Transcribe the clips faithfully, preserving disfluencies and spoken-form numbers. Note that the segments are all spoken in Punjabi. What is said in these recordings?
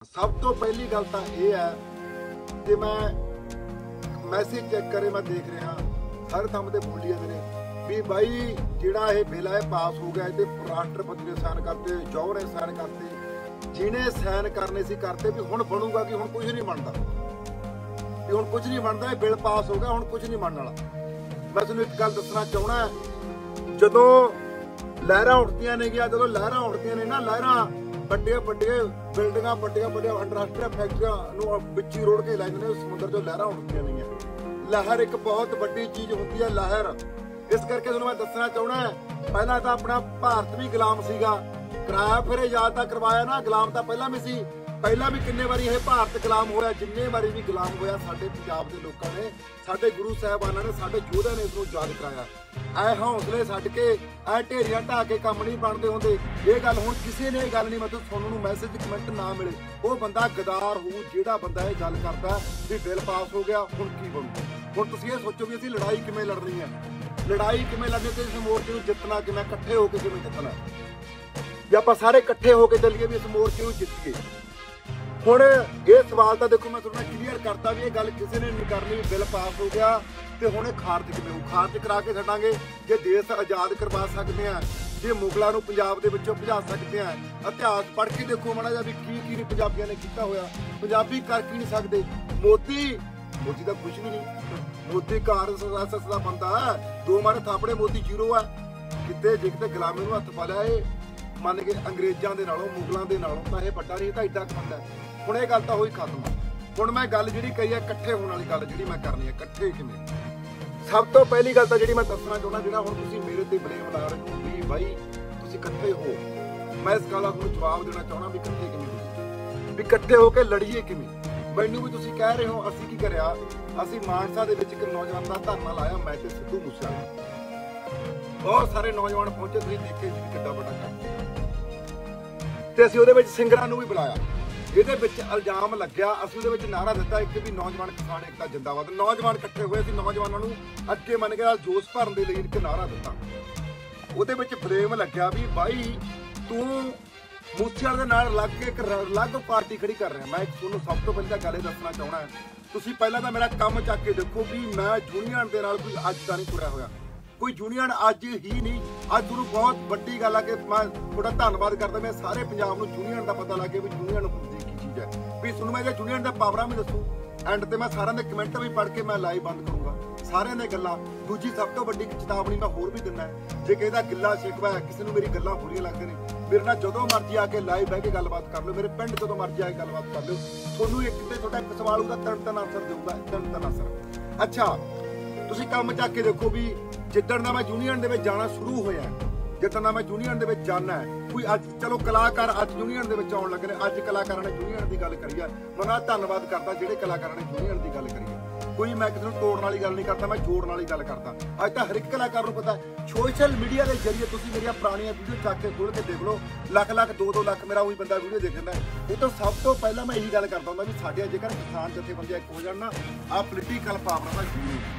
सब तो पहली गल तो यह है कि मैं मैसेज चैक करे मैं देख रहा हर थम से बोली जाते हैं भी भाई जिहड़ा ये बिल है पास हो गया ये राष्ट्रपति ने साइन करते जौहर ने साइन करते जिन्हें साइन करने से करते भी हुण बनूगा कि हुण कुछ नहीं बनता भी हुण कुछ नहीं बनता बिल पास हो गया हुण कुछ नहीं बनने वाला। मैं तुहानूं एक गल दसना चाहना जदों लहरां उठदियां ने गया जदों लहरां उठदियां ने ना लहरां ਵੱਡੀਆਂ ਵੱਡੀਆਂ ਬਿਲਡਿੰਗਾਂ ਵੱਡੀਆਂ ਵੱਡੀਆਂ ਅੰਤਰਰਾਸ਼ਟਰੀ ਫੈਕਟਰੀਆਂ ਨੂੰ ਵਿੱਚ ਹੀ ਰੋੜ ਕੇ ਲੈ ਜਾਂਦੇ ਨੇ ਸਮੁੰਦਰ ਚੋਂ ਲਹਿਰਾਂ ਉੱਠਦੀਆਂ ਨਹੀਂ ਹੈ। ਲਹਿਰ ਇੱਕ ਬਹੁਤ ਵੱਡੀ ਚੀਜ਼ ਹੁੰਦੀ ਹੈ ਲਹਿਰ। ਇਸ ਕਰਕੇ ਤੁਹਾਨੂੰ ਮੈਂ ਦੱਸਣਾ ਚਾਹਣਾ ਪਹਿਲਾਂ ਤਾਂ ਆਪਣਾ ਭਾਰਤ ਵੀ ਗੁਲਾਮ ਸੀਗਾ ਕਰਾਇਆ ਫਿਰ ਆਜ਼ਾਦ ਤਾਂ ਕਰਵਾਇਆ ਨਾ ਗੁਲਾਮ ਤਾਂ ਪਹਿਲਾਂ ਵੀ ਸੀ ਪਹਿਲਾਂ ਵੀ ਕਿੰਨੇ ਵਾਰੀ ਇਹ ਭਾਰਤ ਗੁਲਾਮ ਹੋਇਆ ਜਿੰਨੇ ਵਾਰੀ ਵੀ ਗੁਲਾਮ ਹੋਇਆ ਸਾਡੇ ਪੰਜਾਬ ਦੇ ਲੋਕਾਂ ਨੇ ਸਾਡੇ ਗੁਰੂ ਸਾਹਿਬਾਨਾਂ ਨੇ ਸਾਡੇ ਯੋਧਿਆਂ ਨੇ ਇਸ ਨੂੰ ਆਜ਼ਾਦ ਕਰਾਇਆ। ਐ ਹੌਸਲੇ ਛੱਡ ਕੇ ਐ ਢੇਰੀਆਂ ਢਾ ਕੇ ਕੰਮ ਨਹੀਂ ਬਣਦੇ ਹੁੰਦੇ। ਇਹ ਗੱਲ ਹੁਣ ਕਿਸੇ ਨੇ ਇਹ ਗੱਲ ਨਹੀਂ ਮਤਲਬ ਤੁਹਾਨੂੰ ਨੂੰ ਮੈਸੇਜ ਕਮੈਂਟ ਨਾ ਮਿਲੇ ਉਹ ਬੰਦਾ ਗਦਾਰ ਹੋਊ ਜਿਹੜਾ ਬੰਦਾ ਇਹ ਗੱਲ ਕਰਦਾ ਵੀ ਬਿੱਲ ਪਾਸ ਹੋ ਗਿਆ ਹੁਣ ਕੀ ਬਣੂ। ਹੁਣ ਤੁਸੀਂ ਇਹ ਸੋਚੋ ਵੀ ਅਸੀਂ ਲੜਾਈ ਕਿਵੇਂ ਲੜਨੀ ਹੈ ਲੜਾਈ ਕਿਵੇਂ ਲੜਨੀ ਤੇ ਇਸ ਮੋਰਚੇ ਨੂੰ ਜਿੱਤਣਾ ਕਿਵੇਂ ਇਕੱਠੇ ਹੋ ਕੇ ਕਿਵੇਂ ਜਿੱਤਣਾ ਜੇ ਆਪਾਂ ਸਾਰੇ ਇਕੱਠੇ ਹੋ ਕੇ ਚੱਲੀਏ ਵੀ ਇਸ ਮੋਰਚੇ ਨੂੰ ਜਿੱਤੀਏ। ਹੁਣ ਇਹ ਸਵਾਲ ਤਾਂ ਦੇਖੋ ਮੈਂ ਤੁਹਾਨੂੰ ਕਲੀਅਰ ਕਰਤਾ ਵੀ ਇਹ ਗੱਲ ਕਿਸੇ ਨੇ ਨਹੀਂ ਕਰਨੀ ਵੀ ਬਿੱਲ ਪਾਸ ਹੋ ਗਿਆ ਤੇ ਹੁਣ ਇਹ ਖਾਰਜ ਕਿਵੇਂ ਹੋਊ ਖਾਰਜ ਕਰਾ ਕੇ ਛੱਡਾਂਗੇ ਜੇ ਦੇਸ਼ ਆਜ਼ਾਦ ਕਰਵਾ ਸਕਦੇ ਆ ਜੇ ਮੁਗਲਾਂ ਨੂੰ ਪੰਜਾਬ ਦੇ ਵਿੱਚੋਂ ਭਜਾ ਸਕਦੇ ਆ। ਇਤਿਹਾਸ ਪੜ੍ਹ ਕੇ ਦੇਖੋ ਮਾੜਾ ਜਿਹਾ ਵੀ ਕੀ ਕੀ ਨਹੀਂ ਪੰਜਾਬੀਆਂ ਨੇ ਕੀਤਾ ਹੋਇਆ ਪੰਜਾਬੀ ਕਰ ਕੀ ਨਹੀਂ ਸਕਦੇ। ਮੋਦੀ ਮੋਦੀ ਦਾ ਕੁਝ ਵੀ ਨਹੀਂ ਮੋਦੀ ਕਾਰਜ ਦਾ ਬੰਦਾ ਹੈ ਦੋ ਮਾਰੇ ਥਾਪੜੇ ਮੋਦੀ ਜ਼ੀਰੋ ਹੈ ਕਿਤੇ ਜੇ ਕਿਤੇ ਗੁਲਾਮੀ ਨੂੰ ਹੱਥ ਪਾ ਲਿਆ ਇਹ ਮੰਨ ਕੇ ਅੰਗਰੇਜ਼ਾਂ ਦੇ ਨਾਲੋਂ ਮੁਗਲਾਂ ਦੇ ਨਾਲੋਂ ਤਾਂ ਇਹ ਵੱਡਾ ਨਹੀਂ ਤਾਂ ਏਡਾ ਕੁ ਬੰਦਾ ਹੁਣ ਇਹ ਗੱਲ ਤਾਂ ਹੋਈ ਖਤਮ। ਹੁਣ ਮੈਂ ਗੱਲ ਜਿਹੜੀ ਕਹੀ ਹੈ ਇਕੱਠੇ ਹੋਣ ਵਾਲੀ ਗੱਲ ਜਿਹੜੀ ਮੈਂ ਕਰਨੀ ਹੈ ਇਕੱਠੇ ਕਿਵੇਂ। ਸਭ ਤੋਂ ਪਹਿਲੀ ਗੱਲ ਤਾਂ ਜਿਹੜੀ ਮੈਂ ਦੱਸਣਾ ਚਾਹੁੰਦਾ ਜਿਹੜਾ ਹੁਣ ਤੁਸੀਂ ਮੇਰੇ ਤੇ ਬਲੇਮ ਲਾ ਰਹੇ ਹੋ ਵੀ ਬਾਈ ਤੁਸੀਂ ਇਕੱਠੇ ਹੋ ਮੈਂ ਇਸ ਗੱਲ ਦਾ ਤੁਹਾਨੂੰ ਜਵਾਬ ਦੇਣਾ ਚਾਹੁੰਦਾ ਵੀ ਇਕੱਠੇ ਕਿਵੇਂ ਵੀ ਇਕੱਠੇ ਹੋ ਕੇ ਲੜੀਏ ਕਿਵੇਂ। ਮੈਨੂੰ ਵੀ ਤੁਸੀਂ ਕਹਿ ਰਹੇ ਹੋ ਅਸੀਂ ਕੀ ਕਰਿਆ ਅਸੀਂ ਮਾਨਸਾ ਦੇ ਵਿੱਚ ਇੱਕ ਨੌਜਵਾਨ ਦਾ ਧਰਨਾ ਲਾਇਆ ਮੈਂ ਤੇ ਸਿੱਧੂ ਮੂਸੇਵਾਲਾ ਬਹੁਤ ਸਾਰੇ ਨੌਜਵਾਨ ਪਹੁੰਚੇ ਤੁਸੀਂ ਦੇਖੇ ਜੀ ਕਿੱਡਾ ਵੱਡਾ ਕੰਮ ਤੇ ਅਸੀਂ ਉਹਦੇ ਵਿੱਚ ਸਿੰਗਰਾਂ ਨੂੰ ਵੀ ਬੁਲਾਇਆ ਇਹਦੇ ਵਿੱਚ ਇਲਜ਼ਾਮ ਲੱਗਿਆ ਅਸੀਂ ਉਹਦੇ ਵਿੱਚ ਨਾਰਾ ਦਿੱਤਾ ਇੱਕ ਵੀ ਨੌਜਵਾਨ ਕਿਸਾਨ ਏਕਤਾ ਜਿੰਦਾਬਾਦ ਨੌਜਵਾਨ ਇਕੱਠੇ ਹੋਏ ਸੀ ਨੌਜਵਾਨਾਂ ਨੂੰ ਅੱਗੇ ਮੰਨ ਕੇ ਨਾਲ ਜੋਸ਼ ਭਰਨ ਦੇ ਲਈ ਇੱਕ ਨਾਰਾ ਦਿੱਤਾ ਉਹਦੇ ਵਿੱਚ ਬਲੇਮ ਲੱਗਿਆ ਵੀ ਬਾਈ ਤੂੰ ਮੂਸੇਵਾਲੇ ਦੇ ਨਾਲ ਲੱਗ ਕੇ ਇੱਕ ਅਲੱਗ ਪਾਰਟੀ ਖੜੀ ਕਰ ਰਿਹਾ। ਮੈਂ ਤੁਹਾਨੂੰ ਸਭ ਤੋਂ ਪਹਿਲਾਂ ਗੱਲ ਇਹ ਦੱਸਣਾ ਚਾਹੁੰਦਾ ਤੁਸੀਂ ਪਹਿਲਾਂ ਤਾਂ ਮੇਰਾ ਕੰਮ ਚੱਕ ਕੇ ਦੇਖੋ ਵੀ ਮੈਂ ਯੂਨੀਅਨ ਦੇ ਨਾਲ ਕੋਈ ਅੱਜ ਦਾ ਨਹੀਂ ਤੁਰਿਆ ਹੋਇਆ ਕੋਈ ਯੂਨੀਅਨ ਅੱਜ ਹੀ ਨਹੀਂ ਅੱਜ ਤੁਹਾਨੂੰ ਬਹੁਤ ਵੱਡੀ ਗੱਲ ਆ ਕਿ ਮੈਂ ਤੁਹਾਡਾ ਧੰਨਵਾਦ ਕਰਦਾ ਮੈਂ ਸਾਰੇ ਪੰਜਾਬ ਨੂੰ ਯੂਨੀਅਨ ਦਾ ਪਤਾ ਲੱਗ ਗਿਆ ਵੀ ਯੂਨੀਅਨ ਹੁੰਦੀ ਕੀ ਚੀਜ਼ ਹੈ ਵੀ ਤੁਹਾਨੂੰ ਮੈਂ ਜੇ ਯੂਨੀਅਨ ਦਾ ਪਾਵਰਾਂ ਵੀ ਦੱਸੂ ਐਂਡ ਤੇ ਮੈਂ ਸਾਰਿਆਂ ਦੇ ਕਮੈਂਟ ਵੀ ਪੜ੍ਹ ਕੇ ਮੈਂ ਲਾਈਵ ਬੰਦ ਕਰੂੰਗਾ ਸਾਰਿਆਂ ਦੀਆਂ ਗੱਲਾਂ। ਦੂਜੀ ਸਭ ਤੋਂ ਵੱਡੀ ਚੇਤਾਵਨੀ ਮੈਂ ਹੋਰ ਵੀ ਦਿੰਦਾ ਜੇ ਕਿਸੇ ਦਾ ਗਿੱਲਾ ਸ਼ਿਕਵਾ ਹੈ ਕਿਸੇ ਨੂੰ ਮੇਰੀ ਗੱਲਾਂ ਬੁਰੀਆਂ ਲੱਗਦੀਆਂ ਨੇ ਮੇਰੇ ਨਾਲ ਜਦੋਂ ਮਰਜ਼ੀ ਆ ਕੇ ਲਾਈਵ ਬਹਿ ਕੇ ਗੱਲਬਾਤ ਕਰ ਲਓ ਮੇਰੇ ਪਿੰਡ ਜਦੋਂ ਮਰਜ਼ੀ ਆ ਕੇ ਗੱਲਬਾਤ ਕਰ ਲਓ ਤੁਹਾਨੂੰ ਇੱਕ ਤੇ ਤੁਹਾਡਾ ਇੱਕ ਸਵਾਲ ਉਹਦਾ ਤਿੰਨ ਤਿੰਨ ਆਨਸਰ ਦੇਊਗਾ ਤਿੰਨ ਤਿੰਨ ਆਨਸਰ। ਅੱਛਾ ਤੁਸੀਂ ਕੰਮ ਚੱਕ ਕੇ ਦੇਖੋ ਵੀ ਜਿੱਦਣ ਦਾ ਮੈਂ ਯੂਨੀਅਨ ਦੇ ਵਿੱਚ ਜਾਣਾ ਸ਼ੁਰੂ ਹੋਇਆ ਜਿੱਦਣ ਦਾ ਮੈਂ ਯੂਨੀਅਨ ਦੇ ਵਿੱਚ ਜਾਣਾ ਹੈ ਕੋਈ ਅੱਜ ਚਲੋ ਕਲਾਕਾਰ ਅੱਜ ਯੂਨੀਅਨ ਦੇ ਵਿੱਚ ਆਉਣ ਲੱਗੇ ਨੇ ਅੱਜ ਕਲਾਕਾਰਾਂ ਨੇ ਯੂਨੀਅਨ ਦੀ ਗੱਲ ਕਰੀ ਆ ਮੈਂ ਧੰਨਵਾਦ ਕਰਦਾ ਜਿਹੜੇ ਕਲਾਕਾਰਾਂ ਨੇ ਯੂਨੀਅਨ ਦੀ ਗੱਲ ਕਰੀ ਆ ਕੋਈ ਮੈਂ ਕਿਸੇ ਨੂੰ ਤੋੜਨ ਵਾਲੀ ਗੱਲ ਨਹੀਂ ਕਰਦਾ ਮੈਂ ਜੋੜਨ ਵਾਲੀ ਗੱਲ ਕਰਦਾ। ਅੱਜ ਤਾਂ ਹਰ ਇੱਕ ਕਲਾਕਾਰ ਨੂੰ ਪਤਾ ਸੋਸ਼ਲ ਮੀਡੀਆ ਦੇ ਜ਼ਰੀਏ ਤੁਸੀਂ ਮੇਰੀਆਂ ਪੁਰਾਣੀਆਂ ਵੀਡੀਓ ਚੱਕ ਕੇ ਖੋਲ੍ਹ ਕੇ ਦੇਖ ਲਓ ਲੱਖ ਲੱਖ ਦੋ ਦੋ ਲੱਖ ਮੇਰਾ ਉਹੀ ਬੰਦਾ ਵੀਡੀਓ ਦੇਖਦਾ ਉਹ ਤਾਂ ਸਭ ਤੋਂ ਪਹਿਲਾਂ ਮੈਂ ਇਹੀ ਗੱਲ ਕਰਦਾ ਹੁੰਦਾ ਵੀ ਸਾਡੇ ਜੇਕਰ ਕਿਸਾਨ ਜਥੇਬੰਦੀਆਂ ਇੱਕ ਹੋ ਜਾਣ ਨਾ ਆਹ ਪੋਲੀਟੀਕਲ ਪਾਵਰਾਂ ਦਾ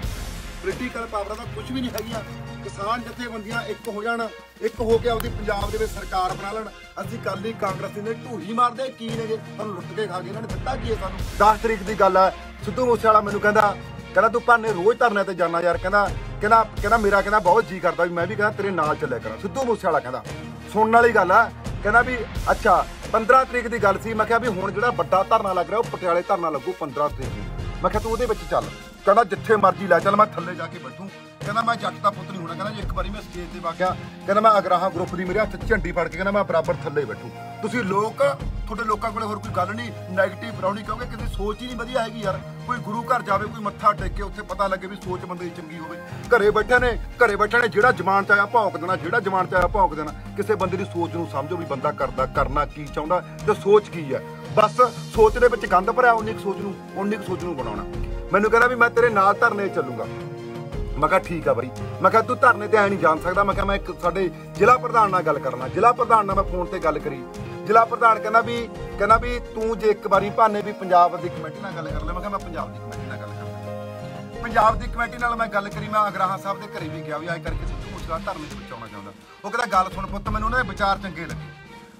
ਪੋਲੀਟੀਕਲ ਪਾਵਰਾਂ ਦਾ ਕੁਝ ਵੀ ਨਹੀਂ ਹੈਗੀਆਂ ਕਿਸਾਨ ਜਥੇਬੰਦੀਆਂ ਇੱਕ ਹੋ ਜਾਣ ਇੱਕ ਹੋ ਕੇ ਆਪਦੀ ਪੰਜਾਬ ਦੇ ਵਿੱਚ ਸਰਕਾਰ ਬਣਾ ਲੈਣ ਅਸੀਂ ਕੱਲ ਹੀ ਕਾਂਗਰਸੀ ਨੇ ਢੂਹੀ ਮਾਰਦੇ ਕੀ ਨੇਗੇ ਸਾਨੂੰ ਲੁੱਟ ਕੇ ਖਾ ਗਏ ਇਹਨਾਂ ਨੇ ਦਿੱਤਾ ਕੀ ਹੈ ਸਾਨੂੰ। ਦਸ ਤਰੀਕ ਦੀ ਗੱਲ ਹੈ ਸਿੱਧੂ ਮੂਸੇਵਾਲਾ ਮੈਨੂੰ ਕਹਿੰਦਾ ਕਹਿੰਦਾ ਤੂੰ ਭਾਨੇ ਰੋਜ਼ ਧਰਨੇ ਤੇ ਜਾਣਾ ਯਾਰ ਕਹਿੰਦਾ ਕਹਿੰਦਾ ਕਹਿੰਦਾ ਮੇਰਾ ਕਹਿੰਦਾ ਬਹੁਤ ਜੀ ਕਰਦਾ ਵੀ ਮੈਂ ਵੀ ਕਹਿੰਦਾ ਤੇਰੇ ਨਾਲ ਚੱਲਿਆ ਕਰਾਂ। ਸਿੱਧੂ ਮੂਸੇਵਾਲਾ ਕਹਿੰਦਾ ਸੁਣਨ ਵਾਲੀ ਗੱਲ ਆ ਕਹਿੰਦਾ ਵੀ ਅੱਛਾ ਪੰਦਰਾਂ ਤਰੀਕ ਦੀ ਗੱਲ ਸੀ ਮੈਂ ਕਿਹਾ ਵੀ ਹੁਣ ਜਿਹੜਾ ਵੱਡਾ ਧਰਨਾ ਲੱਗ ਰਿਹਾ ਉਹ ਪਟਿਆਲੇ ਧਰਨਾ ਲੱਗੂ ਪੰਦਰਾਂ ਤਰੀਕ ਨੂੰ ਮੈਂ ਕਿਹਾ ਤੂੰ ਉਹਦੇ ਵਿੱਚ ਚੱਲ ਕਹਿੰਦਾ ਜਿੱਥੇ ਮਰਜ਼ੀ ਲੈ ਚੱਲ ਮੈਂ ਥੱਲੇ ਜਾ ਕੇ ਬੈਠੂ ਕਹਿੰਦਾ ਮੈਂ ਜੱਟ ਦਾ ਪੁੱਤ ਨਹੀਂ ਹੋਣਾ ਕਹਿੰਦਾ ਜੇ ਇੱਕ ਵਾਰੀ ਮੈਂ ਸਟੇਜ ਤੇ ਵਾਗਿਆ ਕਹਿੰਦਾ ਮੈਂ ਅਗਰਾਹਾਂ ਗਰੁੱਪ ਦੀ ਮੇਰੇ ਹੱਥ ਝੰਡੀ ਫੜ ਕੇ ਕਹਿੰਦਾ ਮੈਂ ਬਰਾਬਰ ਥੱਲੇ ਬੈਠੂ। ਤੁਸੀਂ ਲੋਕ ਤੁਹਾਡੇ ਲੋਕਾਂ ਕੋਲੇ ਹੋਰ ਕੋਈ ਗੱਲ ਨਹੀਂ ਨੈਗੇਟਿਵ ਬਣਾਉਣੀ ਕਿਉਂਕਿ ਕਿਸੇ ਸੋਚ ਹੀ ਨਹੀਂ ਵਧੀਆ ਹੈਗੀ ਯਾਰ ਕੋਈ ਗੁਰੂ ਘਰ ਜਾਵੇ ਕੋਈ ਮੱਥਾ ਟੇਕ ਕੇ ਉੱਥੇ ਪਤਾ ਲੱਗੇ ਵੀ ਸੋਚ ਬੰਦੇ ਦੀ ਚੰਗੀ ਹੋਵੇ ਘਰੇ ਬੈਠੇ ਨੇ ਘਰੇ ਬੈਠੇ ਨੇ ਜਿਹੜਾ ਜ਼ਮਾਨ 'ਚ ਆਇਆ ਭੌਂਕ ਦੇਣਾ ਜਿਹੜਾ ਜ਼ਮਾਨ 'ਚ ਆਇਆ ਭੌਂਕ ਦੇਣਾ ਕਿਸੇ ਬੰਦੇ ਦੀ ਸੋਚ ਨੂੰ ਸਮਝੋ ਵੀ ਬੰਦਾ ਕਰਦਾ ਕਰਨਾ ਕੀ ਚਾਹੁੰਦਾ ਤੇ ਸੋਚ ਕੀ ਹੈ ਬਸ ਸੋਚ ਦੇ ਵਿੱਚ ਗੰਦ ਭਰਿਆ ਉਨੀ ਕੁ ਸੋਚ ਨੂੰ ਉਨੀ ਕੁ ਸੋਚ ਨੂੰ ਬਣਾਉਣਾ। ਮੈਨੂੰ ਕਹਿੰਦਾ ਵੀ ਮੈਂ ਤੇਰੇ ਨਾਲ ਧਰਨੇ ਚੱਲੂਗਾ ਮੈਂ ਕਿਹਾ ਠੀਕ ਆ ਬਾਈ ਮੈਂ ਕਿਹਾ ਤੂੰ ਧਰਨੇ ਤੇ ਐ ਨਹੀਂ ਜਾਣ ਸਕਦਾ ਮੈਂ ਕਿਹਾ ਮੈਂ ਇੱਕ ਸਾਡੇ ਜ਼ਿਲ੍ਹਾ ਪ੍ਰਧਾਨ ਨਾਲ ਗੱਲ ਕਰਨਾ ਜ਼ਿਲ੍ਹਾ ਪ੍ਰਧਾਨ ਨਾਲ ਮੈਂ ਫੋਨ ਤੇ ਗੱਲ ਕਰੀ ਜ਼ਿਲ੍ਹਾ ਪ੍ਰਧਾਨ ਕਹਿੰਦਾ ਵੀ ਕਹਿੰਦਾ ਵੀ ਤੂੰ ਜੇ ਇੱਕ ਵਾਰੀ ਭਾਨੇ ਵੀ ਪੰਜਾਬ ਦੀ ਕਮੇਟੀ ਨਾਲ ਗੱਲ ਕਰ ਲੈ ਮੈਂ ਕਿਹਾ ਮੈਂ ਪੰਜਾਬ ਦੀ ਕਮੇਟੀ ਨਾਲ ਗੱਲ ਕਰਦਾ ਪੰਜਾਬ ਦੀ ਕਮੇਟੀ ਨਾਲ ਮੈਂ ਗੱਲ ਕਰੀ ਮੈਂ ਅਗਰਾਹਾਂ ਸਾਹਿਬ ਦੇ ਘਰੇ ਵੀ ਗਿਆ ਵੀ ਆਏ ਕਰਕੇ ਸਿੱਧੂ ਮੂਸੇਵਾਲਾ ਧਰਨੇ ਤੇ ਵਿੱਚ ਆਉਣਾ ਚਾਹੁੰਦਾ ਉਹ ਕਹਿੰਦਾ ਗੱਲ ਸੁਣ ਪੁੱਤ ਮੈਨੂੰ ਉਹਨਾਂ ਦੇ ਵਿਚਾਰ ਚੰਗੇ ਲੱਗੇ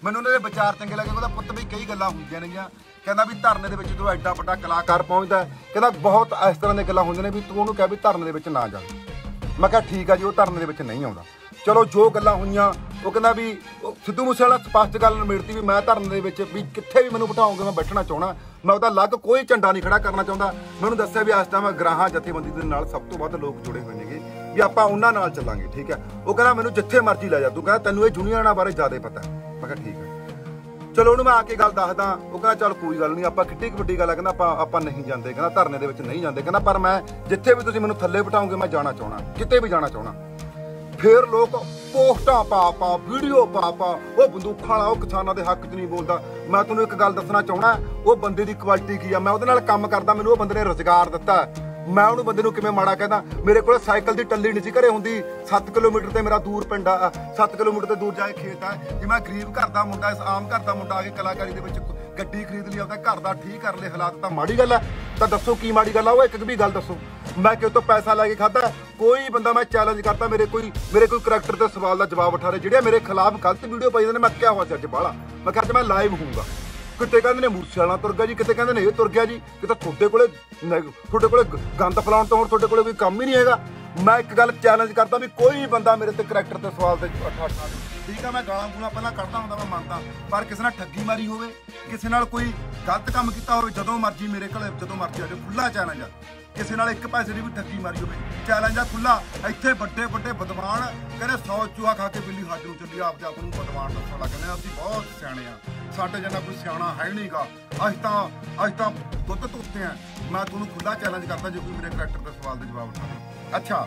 ਮੈਨੂੰ ਉਹਨਾਂ ਦੇ ਵਿਚਾਰ ਚੰਗੇ ਲੱਗੇ। ਉਹਦਾ ਪੁੱਤ ਵੀ ਕਈ ਗੱਲਾਂ ਹੁੰਦੀਆਂ ਨੇਗੀਆਂ, ਕਹਿੰਦਾ ਵੀ ਧਰਨੇ ਦੇ ਵਿੱਚ ਜਦੋਂ ਐਡਾ ਵੱਡਾ ਕਲਾਕਾਰ ਪਹੁੰਚਦਾ, ਕਹਿੰਦਾ ਬਹੁਤ ਇਸ ਤਰ੍ਹਾਂ ਦੀਆਂ ਗੱਲਾਂ ਹੁੰਦੀਆਂ ਨੇ ਵੀ ਤੂੰ ਉਹਨੂੰ ਕਹਿ ਵੀ ਧਰਨੇ ਦੇ ਵਿੱਚ ਨਾ ਜਾ। ਮੈਂ ਕਿਹਾ ਠੀਕ ਆ ਜੀ, ਉਹ ਧਰਨੇ ਦੇ ਵਿੱਚ ਨਹੀਂ ਆਉਂਦਾ। ਚਲੋ ਜੋ ਗੱਲਾਂ ਹੋਈਆਂ, ਉਹ ਕਹਿੰਦਾ ਵੀ ਸਿੱਧੂ ਮੂਸੇਵਾਲਾ ਸਪਸ਼ਟ ਗੱਲ ਨਿਬੇੜਤੀ ਵੀ ਮੈਂ ਧਰਨੇ ਦੇ ਵਿੱਚ ਵੀ ਕਿੱਥੇ ਵੀ ਮੈਨੂੰ ਬਿਠਾਉਂਗੇ ਮੈਂ ਬੈਠਣਾ ਚਾਹੁੰਦਾ, ਮੈਂ ਉਹਦਾ ਅਲੱਗ ਕੋਈ ਝੰਡਾ ਨਹੀਂ ਖੜਾ ਕਰਨਾ ਚਾਹੁੰਦਾ। ਮੈਨੂੰ ਦੱਸਿਆ ਵੀ ਇਸ ਟਾਈਮ ਗਰਾਹਾਂ ਜਥੇਬੰਦੀ ਦੇ ਨਾਲ ਸਭ ਤੋਂ ਵੱਧ ਲੋਕ ਜੁੜੇ ਹੋਏ ਨੇਗੇ ਵੀ ਆਪਾਂ ਉਹਨਾਂ ਨਾਲ ਚੱਲਾਂਗੇ, ਠੀਕ ਹੈ। ਉਹ ਕਹਿੰਦਾ ਮੈਨੂੰ ਜਿੱਥੇ ਮਰਜ਼ੀ ਲੈ ਜਾ, ਤੂੰ ਕਹਿੰਦਾ ਤੈਨੂੰ ਇਹ ਯੂਨੀਅਨਾਂ ਬਾਰੇ ਜ਼ਿਆਦਾ ਪਤਾ। ਮੈਂ ਕਿਹਾ ਠੀਕ ਹੈ, ਚਲੋ ਉਹਨੂੰ ਮੈਂ ਆ ਕੇ ਗੱਲ ਦੱਸਦਾ। ਉਹ ਕਹਿੰਦਾ ਚੱਲ ਕੋਈ ਗੱਲ ਨਹੀਂ, ਆਪਾਂ ਕਿੱਡੀ ਕੁ ਵੱਡੀ ਗੱਲ ਆ, ਕਹਿੰਦਾ ਆਪਾਂ ਆਪਾਂ ਨਹੀਂ ਜਾਂਦੇ, ਕਹਿੰਦਾ ਧਰਨੇ ਦੇ ਵਿੱਚ ਨਹੀਂ ਜਾਂਦੇ, ਕਹਿੰਦਾ ਪਰ ਮੈਂ ਜਿੱਥੇ ਵੀ ਤੁਸੀਂ ਮੈਨੂੰ ਥੱਲੇ ਬਿਠਾਓਗੇ ਮੈਂ ਜਾਣਾ ਚਾਹੁੰਦਾ, ਕਿਤੇ ਵੀ ਜਾਣਾ ਚਾਹੁੰਦਾ। ਫਿਰ ਲੋਕ ਪੋਸਟਾਂ ਪਾ ਪਾ ਵੀਡੀਓ ਪਾ ਪਾ ਉਹ ਬੰਦੂਕਾਂ ਵਾਲਾ ਉਹ ਕਿਸਾਨਾਂ ਦੇ ਹੱਕ 'ਚ ਨਹੀਂ ਬੋਲਦਾ। ਮੈਂ ਤੁਹਾਨੂੰ ਇੱਕ ਗੱਲ ਦੱਸਣਾ ਚਾਹੁੰਦਾ, ਉਹ ਬੰਦੇ ਦੀ ਕੁਆਲਿਟੀ ਕੀ ਆ। ਮੈਂ ਉਹਦੇ ਨਾਲ ਕੰਮ ਕਰਦਾ, ਮੈਨੂੰ ਉਹ ਬੰਦੇ ਨੇ ਰੁਜ਼ਗਾਰ ਦਿੱਤਾ। ਮੈਂ ਉਹਨੂੰ ਬੰਦੇ ਨੂੰ ਕਿਵੇਂ ਮਾੜਾ ਕਹਿੰਦਾ। ਮੇਰੇ ਕੋਲ ਸਾਈਕਲ ਦੀ ਟੱਲੀ ਨਹੀਂ ਸੀ ਘਰੇ ਹੁੰਦੀ, ਸੱਤ ਕਿਲੋਮੀਟਰ ਤੇ ਮੇਰਾ ਦੂਰ ਪਿੰਡ ਆ, ਸੱਤ ਕਿਲੋਮੀਟਰ ਤੇ ਦੂਰ ਜਾ ਕੇ ਖੇਤ ਆ। ਜੇ ਮੈਂ ਗਰੀਬ ਘਰ ਦਾ ਮੁੰਡਾ, ਇਸ ਆਮ ਘਰ ਦਾ ਮੁੰਡਾ ਆ ਕੇ ਕਲਾਕਾਰੀ ਦੇ ਵਿੱਚ ਗੱਡੀ ਖਰੀਦ ਲਈ, ਆਪਦਾ ਘਰ ਦਾ ਠੀਕ ਕਰ ਲਏ ਹਾਲਾਤ, ਤਾਂ ਮਾੜੀ ਗੱਲ ਆ? ਤਾਂ ਦੱਸੋ ਕੀ ਮਾੜੀ ਗੱਲ ਆ? ਉਹ ਇੱਕ ਵੀ ਗੱਲ ਦੱਸੋ। ਮੈਂ ਕਿਉਂ ਤੋਂ ਪੈਸਾ ਲੈ ਕੇ ਖਾਧਾ? ਕੋਈ ਬੰਦਾ ਮੈਂ ਚੈਲੰਜ ਕਰਤਾ, ਮੇਰੇ ਕੋਈ ਮੇਰੇ ਕੋਈ ਕਰੈਕਟਰ ਦੇ ਸਵਾਲ ਦਾ ਜਵਾਬ ਉਠਾ ਰਹੇ, ਜਿਹੜੇ ਮੇਰੇ ਖਿਲਾਫ ਗਲਤ ਵੀਡੀਓ ਪਾਈ ਜਾਂਦੇ ਨੇ। ਮੈਂ ਕਿਹਾ ਹੋਇਆ ਸੀ ਅੱਜ ਬਾਹਲਾ, ਮੈਂ ਕਿਹਾ ਅੱਜ ਮੈਂ ਲਾਈਵ ਹੋਊਗਾ। ਕਿਤੇ ਕਹਿੰਦੇ ਨੇ ਮੂਸੇਵਾਲਾ ਤੁਰ ਗਿਆ ਜੀ, ਕਿਤੇ ਕਹਿੰਦੇ ਨੇ ਇਹ ਤੁਰ ਗਿਆ ਜੀ, ਕਿਤੇ ਤੁਹਾਡੇ ਕੋਲੇ ਤੁਹਾਡੇ ਕੋਲੇ ਗੰਦ ਫਲਾਉਣ ਤੋਂ ਹੋਰ ਤੁਹਾਡੇ ਕੋਲੇ ਕੋਈ ਕੰਮ ਹੀ ਨਹੀਂ ਹੈਗਾ। ਮੈਂ ਇੱਕ ਗੱਲ ਚੈਲੰਜ ਕਰਦਾ ਵੀ ਕੋਈ ਬੰਦਾ ਮੇਰੇ ਤੇ ਕਰੈਕਟਰ ਤੇ ਸਵਾਲ ਤੇ ਉਠਾ ਉਠਾ ਦੇ। ਠੀਕ ਆ, ਮੈਂ ਗਾਲਾਂ ਗੂਲਾਂ ਪਹਿਲਾਂ ਕੱਢਦਾ ਹੁੰਦਾ, ਮੈਂ ਮੰਨਦਾ, ਪਰ ਕਿਸੇ ਨਾਲ ਠੱਗੀ ਮਾਰੀ ਹੋਵੇ, ਕਿਸੇ ਨਾਲ ਕੋਈ ਗਲਤ ਕੰਮ ਕੀਤਾ ਹੋਵੇ, ਜਦੋਂ ਮਰਜ਼ੀ ਮੇਰੇ ਕੋਲ ਜਦੋਂ ਮਰਜ਼ੀ ਆ ਜਾਓ, ਖੁੱਲਾ ਚੈਲੰਜ ਆ। ਕਿਸੇ ਨਾਲ ਇੱਕ ਪੈਸੇ ਦੀ ਵੀ ਠੱਗੀ ਮਾਰੀ ਹੋਵੇ, ਚੈਲੰਜ ਆ ਖੁੱਲਾ। ਇੱਥੇ ਵੱਡੇ ਵੱਡੇ ਬਦਮਾਨ ਕਹਿੰਦੇ ਸੌ ਚੂਹਾ ਖਾ ਕੇ ਬਿੱਲੀ ਹੱਡ ਨੂੰ ਚੱਲੀ, ਆਪਦੇ ਆਪ ਨੂੰ ਬਦਮਾਨ ਦੱਸਣ ਲੱਗ ਕਹਿੰਦੇ ਅਸੀਂ ਬਹੁਤ ਸਿਆਣੇ ਆ, ਸਾਡੇ ਜਿੰਨਾ ਕੋਈ ਸਿਆਣਾ ਹੈ ਨਹੀਂਗਾ, ਅੱਜ ਤਾਂ ਅੱਜ ਤਾਂ ਦੁੱਧ ਧੋਤੇ ਆ। ਮੈਂ ਤੁਹਾਨੂੰ ਖੁੱਲਾ ਚੈਲੰਜ ਕਰਦਾ, ਜੇ ਕੋਈ ਮੇਰੇ ਕਰੈਕਟਰ ਦੇ ਸਵਾਲ ਦੇ ਜਵਾਬ ਉਠਾਵੇ। ਅੱਛਾ,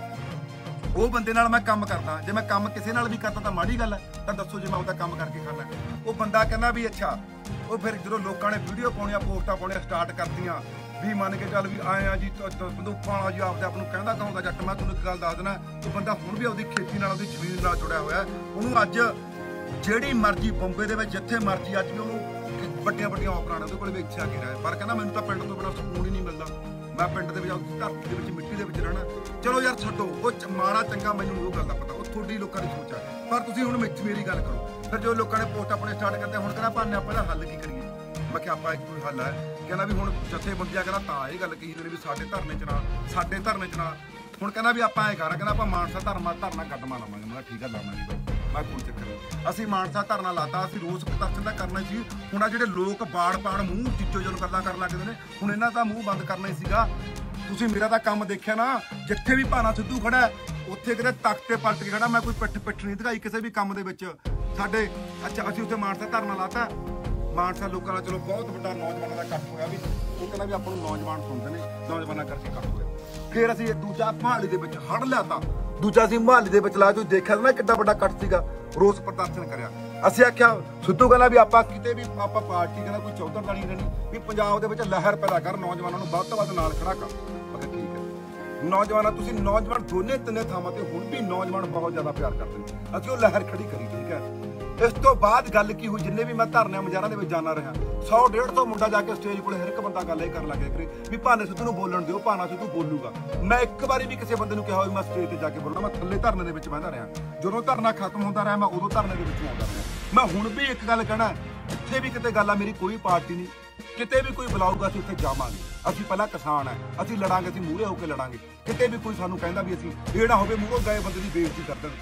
ਉਹ ਬੰਦੇ ਨਾਲ ਮੈਂ ਕੰਮ ਕਰਦਾ, ਜੇ ਮੈਂ ਕੰਮ ਕਿਸੇ ਨਾਲ ਵੀ ਕਰਦਾ ਤਾਂ ਮਾੜੀ ਗੱਲ ਹੈ? ਤਾਂ ਦੱਸੋ ਜੇ ਮੈਂ ਉਹਦਾ ਕੰਮ ਕਰਕੇ ਖਾਣਾ। ਉਹ ਬੰਦਾ ਕਹਿੰਦਾ ਵੀ ਅੱਛਾ, ਉਹ ਫਿਰ ਜਦੋਂ ਲੋਕਾਂ ਨੇ ਵੀਡੀਓ ਪਾਉਣੀਆਂ, ਪੋਸਟਾਂ ਪਾਉਣੀਆਂ ਸਟਾਰਟ ਕਰਤੀਆਂ ਵੀ ਮੰਨ ਕੇ ਚੱਲ ਵੀ ਆਏ ਆ ਜੀ ਬੰਦੂਕਾਂ ਵਾਲਾ ਜੀ, ਆਪਦੇ ਆਪ ਨੂੰ ਕਹਿੰਦਾ ਕਹਾਉਂਦਾ ਜੱਟ। ਮੈਂ ਤੁਹਾਨੂੰ ਇੱਕ ਗੱਲ ਦੱਸ ਦੇਣਾ, ਉਹ ਬੰਦਾ ਹੁਣ ਵੀ ਆਪਦੀ ਖੇਤੀ ਨਾਲ, ਆਪਦੀ ਜ਼ਮੀਨ ਨਾਲ ਜੁੜਿਆ ਹੋਇਆ। ਉਹਨੂੰ ਅੱਜ ਜਿਹੜੀ ਮਰਜ਼ੀ ਬੰਬੇ ਦੇ ਵਿੱਚ ਜਿੱਥੇ ਮਰਜ਼ੀ ਅੱਜ ਵੀ ਉਹਨੂੰ ਵੱਡੀਆਂ ਵੱਡੀਆਂ ਆਫਰਾਂ ਨੇ, ਉਹਦੇ ਕੋਲ ਵੀ ਇੱਥੇ ਆ ਕੇ ਰਿਹਾ, ਪਰ ਕਹਿੰਦਾ ਮੈਨੂੰ ਤਾਂ ਪਿੰਡ ਤੋਂ ਬਿਨਾਂ ਸਕੂਨ ਹੀ ਨਹੀਂ ਮਿਲਦਾ। ਮੈਂ ਪਿੰਡ ਦੇ ਵਿੱਚ ਧਰਤੀ ਦੇ ਵਿੱਚ ਮਿੱਟੀ ਦੇ ਵਿੱਚ ਰਹਿਣਾ। ਚਲੋ ਯਾਰ ਛੱਡੋ, ਉਹ ਮਾੜਾ ਚੰਗਾ ਮੈਨੂੰ ਉਹ ਗੱਲ ਦਾ ਪਤਾ, ਉਹ ਤੁਹਾਡੀ ਲੋਕਾਂ ਦੀ ਸੋਚ ਆ। ਪਰ ਤੁਸੀਂ ਹੁਣ ਵਿੱਚ ਮੇਰੀ ਗੱਲ ਕਰੋ। ਫਿਰ ਜੋ ਲੋਕਾਂ ਨੇ ਪੋਸਟ ਆਪਣੇ ਸਟਾਰਟ ਕਰਦੇ, ਹੁਣ ਕਹਿੰਦਾ ਭਾਨੇ ਆਪਾਂ ਇਹਦਾ ਹੱਲ ਕੀ ਕਰੀਏ? ਮੈਂ ਕਿਹਾ ਆਪਾਂ ਇੱਕ ਕੋਈ ਹੱਲ ਹੈ। ਕਹਿੰਦਾ ਵੀ ਹੁਣ ਜਥੇਬੰਦੀਆਂ ਕਹਿੰਦਾ ਤਾਂ ਇਹ ਗੱਲ ਕਹੀ ਨੇ ਵੀ ਸਾਡੇ ਧਰਨੇ 'ਚ ਨਾ, ਸਾਡੇ ਧਰਨੇ 'ਚ ਨਾ। ਹੁਣ ਕਹਿੰਦਾ ਵੀ ਆਪਾਂ ਐਂ ਕਰ, ਕਹਿੰਦਾ ਆਪਾਂ ਮਾਨਸਾ ਧਰਨਾ ਧਰਨਾ ਗੱਡਮਾ ਲਾਵਾਂਗੇ। ਮੈਂ ਠੀਕ ਆ, ਲਾਵਾਂਗੇ ਬਾਈ, ਮੈਂ ਕੋਈ ਚੱਕਰ ਨਹੀਂ। ਅਸੀਂ ਮਾਨਸਾ ਧਰਨਾ ਲਾਤਾ, ਅਸੀਂ ਰੋਸ ਪ੍ਰਦਰਸ਼ਨ ਦਾ ਕਰਨਾ ਸੀ। ਹੁਣ ਆ ਜਿਹੜੇ ਲੋਕ ਬਾੜ ਪਾੜ ਮੂੰਹ ਚਿੱਚੋ ਜਨ ਗੱਲਾਂ ਕਰਨ ਲੱਗਦੇ ਨੇ, ਹੁਣ ਇਹਨਾਂ ਦਾ ਮੂੰਹ ਬੰਦ ਕਰਨਾ ਹੀ ਸੀਗਾ। ਤੁਸੀਂ ਮੇਰਾ ਤਾਂ ਕੰਮ ਦੇਖਿਆ ਨਾ, ਜਿੱਥੇ ਵੀ ਭਾਨਾ ਸਿੱਧੂ ਖੜਾ ਉੱਥੇ ਕਿਤੇ ਤਖਤ ਤੇ ਪਲਟ ਕੇ ਖੜਾ। ਮੈਂ ਕੋਈ ਪਿੱਠ ਪਿੱਠ ਨਹੀਂ ਦਿਖਾਈ ਕਿਸੇ ਵੀ ਕੰਮ ਦੇ ਵਿੱਚ ਸਾਡੇ। ਅੱਛਾ, ਅਸੀਂ ਉੱਥੇ ਮਾਨਸਾ ਧਰਨਾ ਲਾਤਾ, ਮਾਨਸਾ ਲੋਕਾਂ ਦਾ ਚਲੋ ਬਹੁਤ ਵੱਡਾ ਨੌਜਵਾਨਾਂ ਦਾ ਇਕੱਠ ਹੋਇਆ। ਵੀ ਉਹ ਕਹਿੰਦਾ ਵੀ ਆਪਾਂ ਨੂੰ ਨੌਜਵਾਨ ਸੁਣਦੇ ਨੇ, ਨੌਜਵਾਨਾਂ ਕਰਕੇ ਇਕੱਠ ਹੋਇਆ। ਫਿਰ ਅਸੀਂ ਦੂਜਾ ਮੁਹਾਲੀ ਦੇ ਵਿੱਚ ਹੜ ਲਿਆ, ਤਾਂ ਦੂਜਾ ਅਸੀਂ ਮੁਹਾਲੀ ਦੇ ਵਿੱਚ ਲਾ, ਤੁਸੀਂ ਦੇਖਿਆ ਨਾ ਕਿੱਡਾ ਵੱਡਾ ਇਕੱਠ ਸੀਗਾ, ਰੋਸ ਪ੍ਰਦਰਸ਼ਨ ਕਰਿਆ। ਅਸੀਂ ਆਖਿਆ, ਸਿੱਧੂ ਕਹਿੰਦਾ ਵੀ ਆਪਾਂ ਕਿਤੇ ਵੀ ਆਪਾਂ ਪਾਰਟੀ ਕਹਿੰਦਾ ਕੋਈ ਚੌਧਰਦਾਰੀ ਨਹੀਂ, ਵੀ ਪੰਜਾਬ ਦੇ ਵਿੱਚ ਲਹਿਰ ਪੈਦਾ ਕਰ, ਨੌਜਵਾਨਾਂ ਨੂੰ ਵੱਧ ਤੋਂ ਵੱਧ ਨਾਲ ਖੜਾ ਕਰ। ਮੈਂ ਕਿਹਾ ਠੀਕ ਹੈ। ਨੌਜਵਾਨਾਂ ਤੁਸੀਂ ਨੌਜਵਾਨ ਦੋਨੇ ਤਿੰਨੇ ਥਾਵਾਂ ਤੇ ਹੁਣ ਵੀ ਨੌਜਵਾਨ ਬਹੁਤ ਜ਼ਿਆਦਾ ਪਿਆਰ ਕਰਦੇ ਨੇ, ਅਸੀਂ ਉਹ ਲਹਿਰ ਖੜੀ ਕਰੀ। ਠੀਕ ਹੈ, ਇਸ ਤੋਂ ਬਾਅਦ ਗੱਲ ਕੀ ਹੋਈ, ਜਿੰਨੇ ਵੀ ਮੈਂ ਧਰਨਿਆਂ ਮੁਜ਼ਾਹਰਿਆਂ ਦੇ ਵਿੱਚ ਜਾਣਾ ਰਿਹਾ, ਸੌ ਡੇਢ ਸੌ ਮੁੰਡਾ ਜਾ ਕੇ ਸਟੇਜ ਕੋਲੇ ਹਰ ਇੱਕ ਬੰਦਾ ਗੱਲ ਇਹ ਕਰਨ ਲੱਗਿਆ ਕਰੇ ਵੀ ਭਾਨੇ ਸਿੱਧੂ ਨੂੰ ਬੋਲਣ ਦਿਓ, ਭਾਨਾ ਸਿੱਧੂ ਬੋਲੂਗਾ। ਮੈਂ ਇੱਕ ਵਾਰੀ ਵੀ ਕਿਸੇ ਬੰਦੇ ਨੂੰ ਕਿਹਾ ਹੋਵੇ ਮੈਂ ਸਟੇਜ ਤੇ ਜਾ ਕੇ ਬੋਲਣਾ, ਮੈਂ ਥੱਲੇ ਧਰਨੇ ਦੇ ਵਿੱਚ ਬਹਿੰਦਾ ਰਿਹਾ। ਜਦੋਂ ਧਰਨਾ ਖਤਮ ਹੁੰਦਾ ਰਿਹਾ, ਮੈਂ ਉਦੋਂ ਧਰਨੇ ਦੇ ਵਿੱਚ ਆਉਂਦਾ ਰਿਹਾ। ਮੈਂ ਹੁਣ ਵੀ ਇੱਕ ਗੱਲ ਕਹਿਣਾ, ਜਿੱਥੇ ਵੀ ਕਿਤੇ ਗੱਲ ਆ, ਮੇਰੀ ਕੋਈ ਪਾਰਟੀ ਨਹੀਂ, ਕਿਤੇ ਵੀ ਕੋਈ ਬੁਲਾਊਗਾ ਅਸੀਂ ਉੱਥੇ ਜਾਵਾਂਗੇ। ਅਸੀਂ ਪਹਿਲਾਂ ਕਿਸਾਨ ਹੈ, ਅਸੀਂ ਲੜਾਂਗੇ, ਅਸੀਂ ਮੂਹਰੇ ਹੋ ਕੇ ਲੜਾਂਗੇ। ਕਿਤੇ ਵੀ ਕੋਈ ਸਾਨੂੰ ਕਹਿੰਦਾ ਵੀ ਅਸੀਂ ਇਹ ਨਾ ਹੋਵੇ ਮੂਹਰੋਂ ਗਏ ਬੰਦੇ ਦੀ ਬੇਇੱਜ਼ਤੀ ਕਰ ਦੇਣ।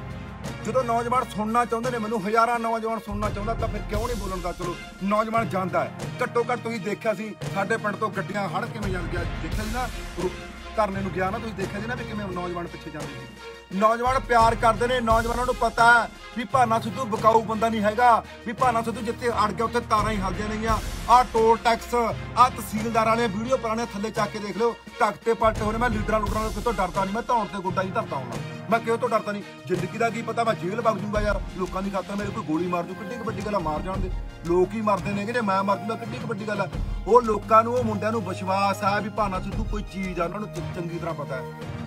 ਜਦੋਂ ਨੌਜਵਾਨ ਸੁਣਨਾ ਚਾਹੁੰਦੇ ਨੇ, ਮੈਨੂੰ ਹਜ਼ਾਰਾਂ ਨੌਜਵਾਨ ਸੁਣਨਾ ਚਾਹੁੰਦਾ, ਤਾਂ ਫਿਰ ਕਿਉਂ ਨਹੀਂ ਬੋਲਣ ਦਾ? ਚਲੋ ਨੌਜਵਾਨ ਜਾਂਦਾ ਹੈ, ਘੱਟੋ ਘੱਟ ਤੁਸੀਂ ਦੇਖਿਆ ਸੀ ਸਾਡੇ ਪਿੰਡ ਤੋਂ ਗੱਡੀਆਂ ਹੜ ਕਿਵੇਂ ਜਾਂਦੀਆਂ, ਦੇਖਿਆ ਸੀ ਨਾ ਧਰਨੇ ਨੂੰ ਗਿਆ ਨਾ, ਤੁਸੀਂ ਦੇਖਿਆ ਸੀ ਨਾ ਵੀ ਕਿਵੇਂ ਨੌਜਵਾਨ ਪਿੱਛੇ ਜਾਂਦੇ ਸੀ। ਨੌਜਵਾਨ ਪਿਆਰ ਕਰਦੇ ਨੇ, ਨੌਜਵਾਨਾਂ ਨੂੰ ਪਤਾ ਹੈ ਵੀ ਭਾਨਾ ਸਿੱਧੂ ਵਿਕਾਊ ਬੰਦਾ ਨਹੀਂ ਹੈਗਾ, ਵੀ ਭਾਨਾ ਸਿੱਧੂ ਜਿੱਥੇ ਅੜ ਗਿਆ ਉੱਥੇ ਤਾਰਾਂ ਹੀ ਹਲਦੀਆਂ ਨੇਗੀਆਂ। ਆਹ ਟੋਲ ਟੈਕਸ, ਆਹ ਤਹਿਸੀਲਦਾਰ ਵਾਲੇ ਵੀਡੀਓ ਪੁਰਾਣੇ ਥੱਲੇ ਚੱਕ ਕੇ ਦੇਖ ਲਿਓ, ਤਖਤ ਤੇ ਪਲਟ ਹੋਣੇ। ਮੈਂ ਲੀਡਰਾਂ ਲੂਡਰਾਂ ਨੂੰ ਕਿਤੋਂ ਡਰਦਾ ਨਹੀਂ, ਮੈਂ ਧੌਣ ਤੇ ਗੋਡਾ ਹੀ ਧਰਦਾ ਹੁੰਦਾ, ਮੈਂ ਕਿਉਂ ਤੋਂ ਡਰਦਾ ਨਹੀਂ। ਜ਼ਿੰਦਗੀ ਦਾ ਕੀ ਪਤਾ, ਮੈਂ ਜੇਲ੍ਹ ਵਗ ਜੂੰਗਾ ਯਾਰ, ਲੋਕਾਂ ਦੀ ਖਾਤਰ ਮੇਰੇ ਕੋਈ ਗੋਲੀ ਮਾਰ ਜੂ, ਕਿੱਡੀ ਕੁ ਵੱਡੀ ਗੱਲ ਆ, ਮਾਰ ਜਾਣ ਦੇ। ਲੋਕ ਹੀ ਮਰਦੇ ਨੇ, ਜੇ ਮੈਂ ਮਰ ਜੂੰਗਾ ਕਿੱਡੀ ਕੁ ਵੱਡੀ ਗੱਲ ਆ। ਉਹ ਲੋਕਾਂ ਨੂੰ, ਉਹ ਮੁੰਡਿਆਂ ਨੂੰ ਵਿਸ਼ਵਾਸ ਆ ਵੀ ਭਾਨਾ ਸਿੱਧੂ ਕੋਈ ਚੀਜ਼ ਆ, ਉਹਨਾਂ ਨੂੰ ਚੰਗੀ ਤਰ੍ਹਾਂ ਪਤਾ ਹੈ।